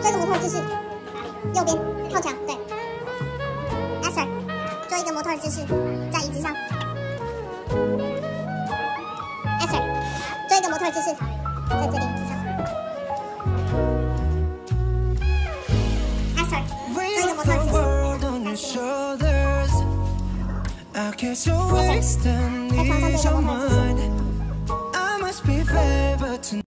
做一个模特姿势，右边靠墙，对。Esther， 做一个模特姿势，在椅子上。Esther， 做一个模特姿势，在这里椅子上。Esther， 做一个模特姿势。在床上做一个模特姿势。